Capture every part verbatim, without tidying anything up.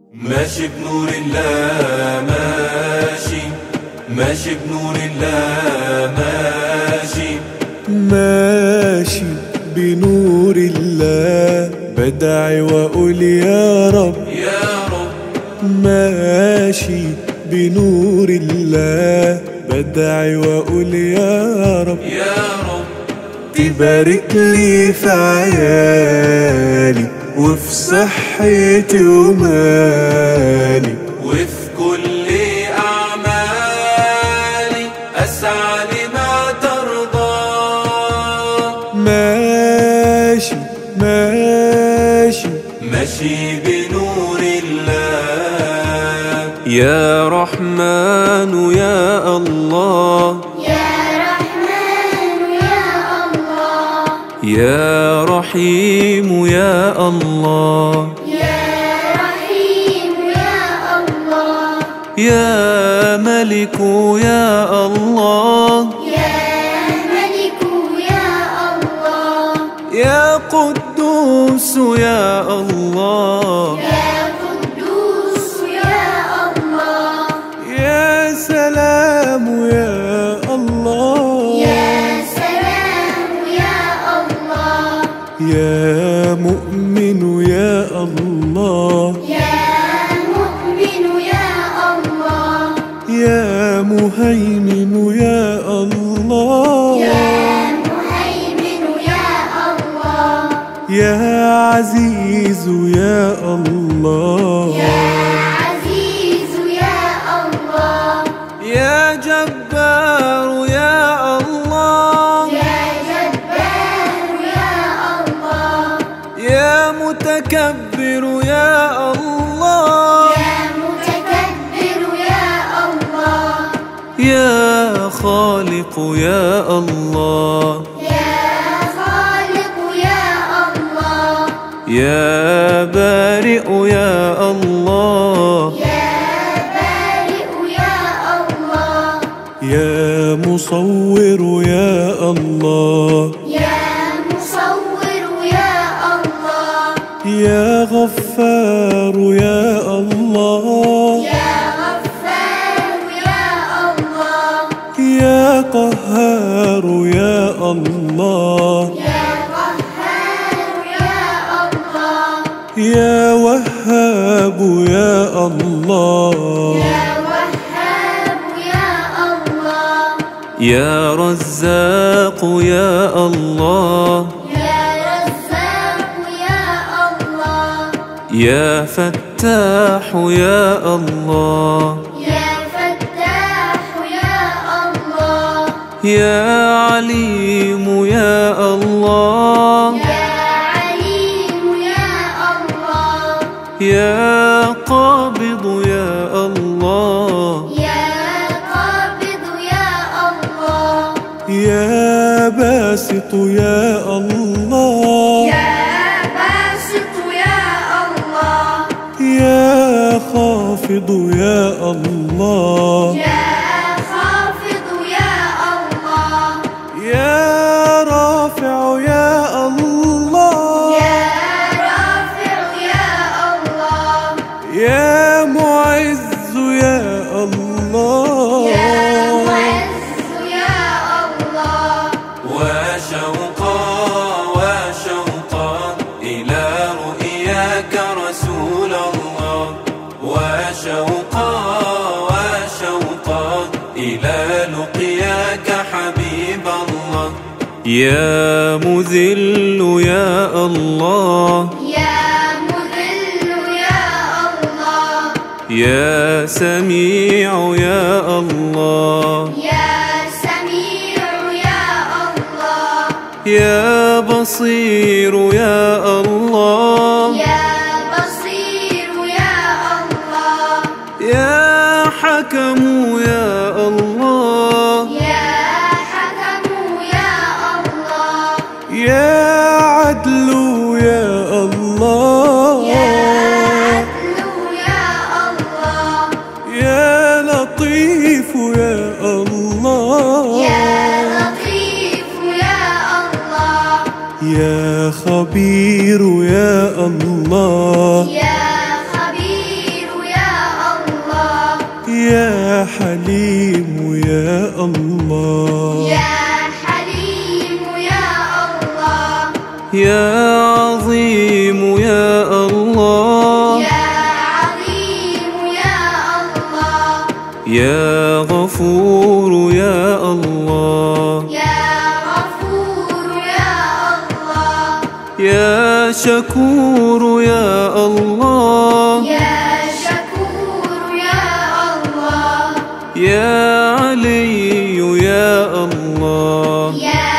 ماشي بنور الله ماشي، ماشي بنور الله ماشي، ماشي بنور الله بدعي وأقول يا رب يا رب. ماشي بنور الله بدعي وأقول يا رب يا رب. تبارك لي في عيالي وفي صحتي ومالي وفي كل أعمالي أسعى لما ترضى. ماشي ماشي ماشي بنور الله. يا رحمن يا الله يا رحيم يا الله يا رحيم يا الله يا ملك يا الله يا ملك يا الله يا قدوس يا الله يا قدوس يا الله يا سلام يا الله يا سلام يا الله يا مؤمن يا الله يا مؤمن يا الله يا مهيمن يا الله يا مهيمن يا الله يا عزيز يا الله يا عزيز يا الله يا جبار يا الله يا جبار يا الله يا متكبر يا الله يا متكبر يا الله يا خالق يا الله يا خالق يا الله يا بارئ يا الله يا بارئ يا الله يا مصور يا الله يا مصور يا الله يا غفار يا الله يا غفار يا الله يا قهار يا الله يا قهار يا الله يا وهاب يا الله يا وهاب يا الله يا رزاق يا الله يا رزاق يا الله يا فتاح يا الله يا فتاح يا الله يا عليم يا الله يا عليم يا الله يا قابض يا الله يا قابض يا الله يا باسط يا الله يا باسط يا الله يا خافض يا الله يا خافض يا الله يا رافع يا الله يا رافع يا الله يا معز يا الله يا معز يا الله وشوقا وشوقا إلى رؤياك رسول الله. وشوقا وشوقا إلى لقياك حبيب الله. يا مذل يا الله يا مذل يا الله يا سميع يا الله يا سميع يا الله يا بصير يا الله يا بصير يا الله يا حكم يا الله يا حكم يا الله يا عدل يا الله يا عدل يا الله يا لطيف يا الله يا لطيف يا الله يا خبير يا الله يا خبير يا حليم يا الله، يا حليم يا الله، يا عظيم يا الله، يا عظيم يا الله، يا غفور يا الله، يا غفور يا الله، يا شكور يا الله، يا شكور يا الله، يا علي يا الله، يا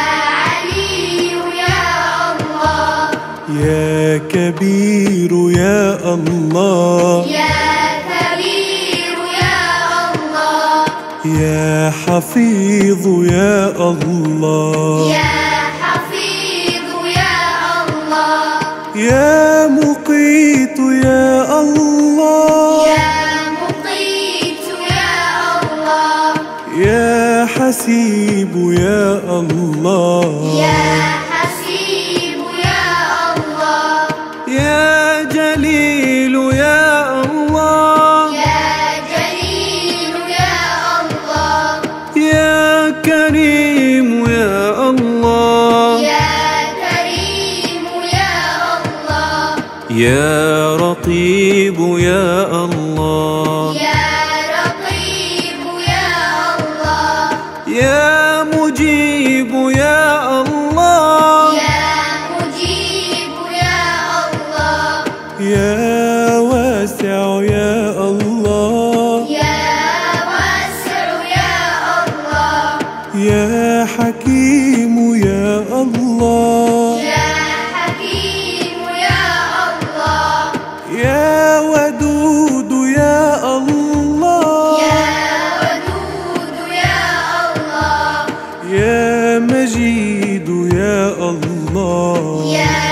علي يا الله، يا كبير يا الله، يا كبير يا الله، يا حفيظ يا الله، يا حفيظ يا الله، يا مقيت يا الله، يا مقيت يا الله، يا حسيب يا الله، يا حسيب يا الله، يا جليل يا الله، يا جليل يا الله، يا كريم يا الله، يا كريم يا الله، يا رقيب يا الله، يا رقيب يا الله، يا مجيب يا الله، يا مجيب يا الله، يا واسع يا الله، يا واسع يا الله، يا حكيم يا الله، يا حكيم يا الله، يا ودود يا الله، يا ودود يا الله، يا مجيد يا الله، يا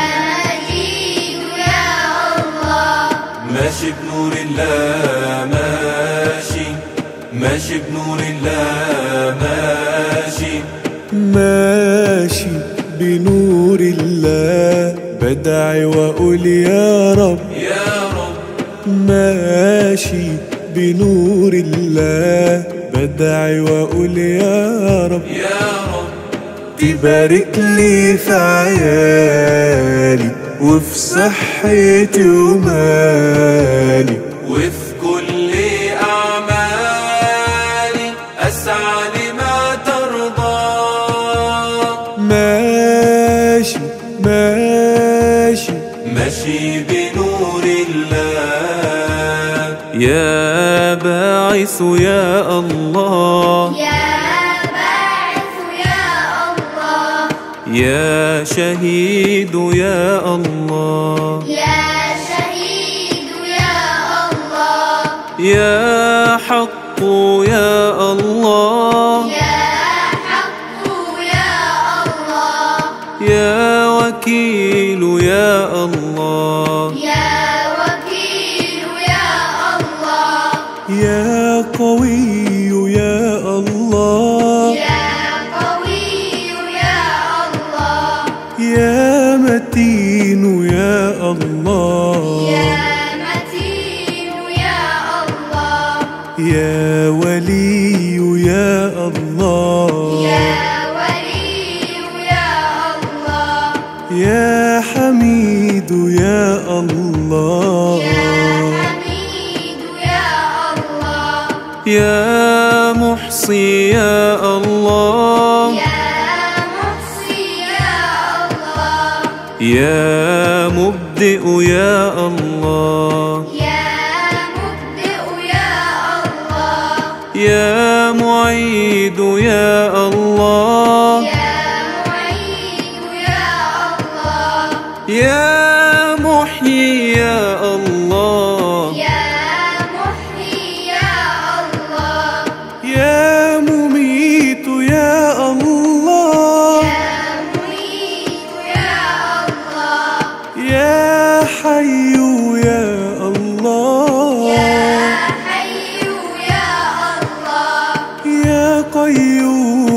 مجيد يا الله، ماشي بنور الله ماشي، ماشي بنور الله ماشي، ماشي بنور الله بدعي وأقول يا رب، يا رب ماشي بنور الله بدعي وأقول يا رب، يا رب تبارك لي في عيالي وفي صحتي ومالي، وفي كل أعمالي أسعى لما ترضى. ماشي ماشي ماشي بنور الله، يا باعث يا الله، يا باعث يا الله، يا شهيد يا الله، يا شهيد يا الله، يا حق يا الله، يا حق يا الله، يا وكيل يا الله، يا وكيل يا الله، يا قوي يا الله، يا قوي يا الله، يا متين يا الله، يا متين يا الله، يا ولي يا الله، يا ولي يا الله، يا حميد يا الله، يا حميد يا الله، يا محصي يا الله، يا محصي يا الله، يا مبدئ يا الله، يا مبدئ يا الله، يا معيد يا الله، يا معيد يا الله، يا محيي يا الله، يا محيي يا الله، يا مميت يا الله، يا مميت يا الله، يا حي يا الله، يا حي يا الله، يا قيوم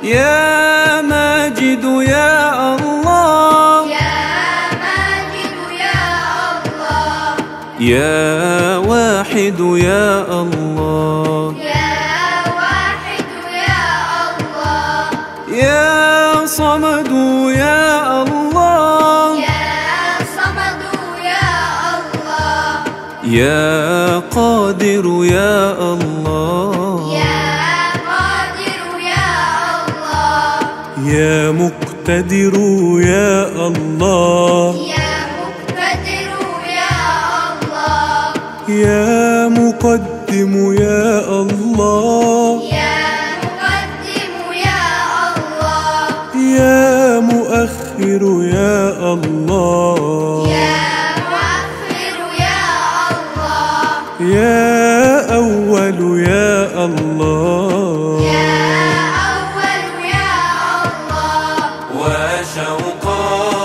يا ماجد يا الله يا ماجد يا الله يا واحد يا الله يا واحد يا الله يا صمد يا الله يا صمد يا الله يا قادر يا الله يا قادر يا الله يا مقتدر يا الله يا مقتدر يا الله يا مقدم يا الله يا مقدم يا الله يا مؤخر يا الله يا مؤخر يا الله يا أول يا الله يا أول يا الله وشوقا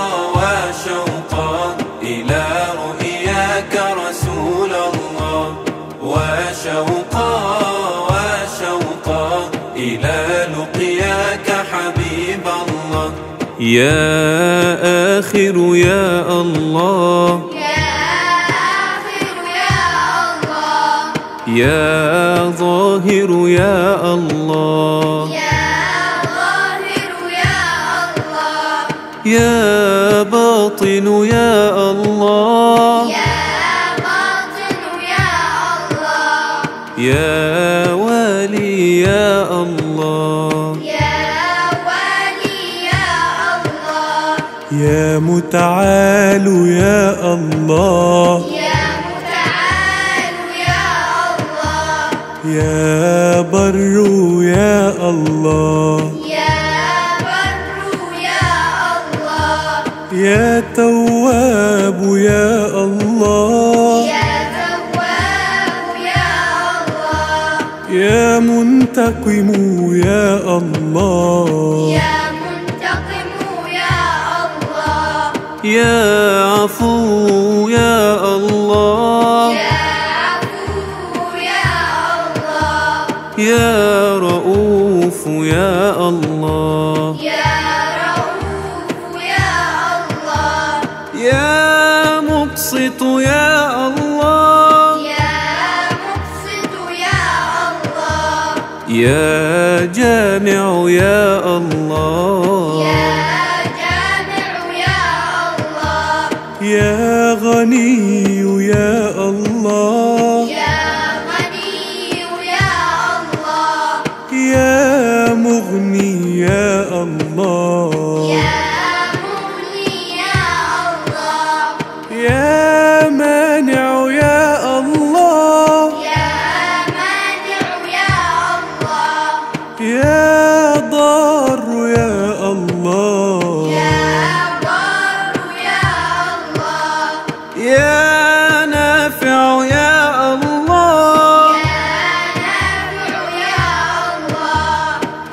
وشوقا إلى رؤياك رسول الله وشوقا وشوقا إلى لقياك حبيب الله يا آخر يا الله يا آخر يا الله يا ظاهر يا الله يا ظاهر يا الله يا باطن يا الله يا باطن يا الله يا والي يا الله يا والي يا الله يا متعال يا الله يا متعال يا الله يا بر يا الله يا بر يا الله يا تواب يا الله يا تواب يا الله يا منتقم يا الله يا منتقم يا الله يا عفو يا الله يا عفو يا الله يا رؤوف يا الله يا رؤوف يا الله يا مقسط يا الله يا مقسط يا الله يا جامع يا الله يا جامع يا الله يا غني يا الله يا غني يا الله يا مغني يا الله يا مغني يا الله يا مانع يا الله يا مانع يا الله يا ضار يا الله يا ضار يا الله يا نافع يا الله يا نافع يا الله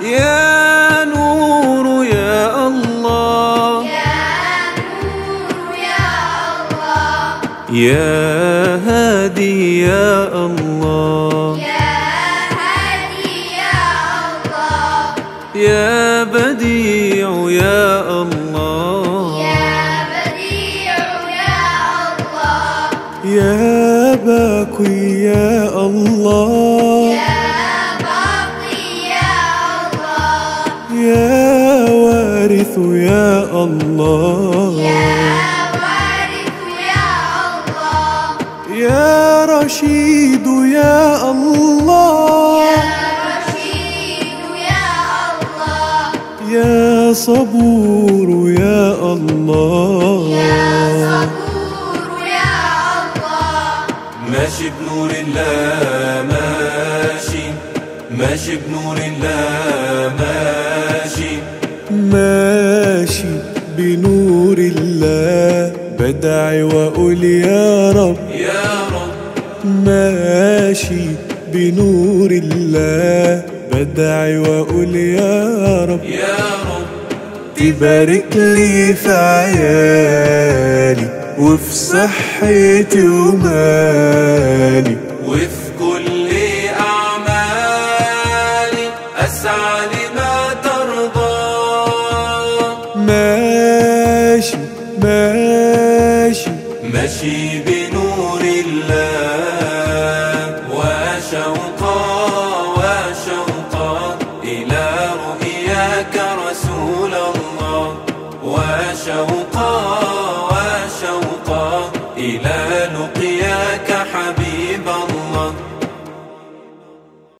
يا نور يا الله يا نور يا الله يا هادي يا الله يا هادي يا الله يا بديع يا الله يا بديع يا الله يا باقي يا الله يا باقي يا الله يا وارث يا الله يا وارث يا الله يا رشيد يا الله يا رشيد يا الله يا صبور يا الله يا صبور يا الله ماشي بنور الله ماشي ماشي بنور الله ماشي ماشي بنور الله بدعي وأقول يا رب يا رب ماشي بنور الله بدعي وأقول يا رب يا رب تبارك لي في عيالي وفي صحتي ومالي وفي كل أعمالي أسعى لما ترضى ماشي ماشي ماشي بنور الله وشوقا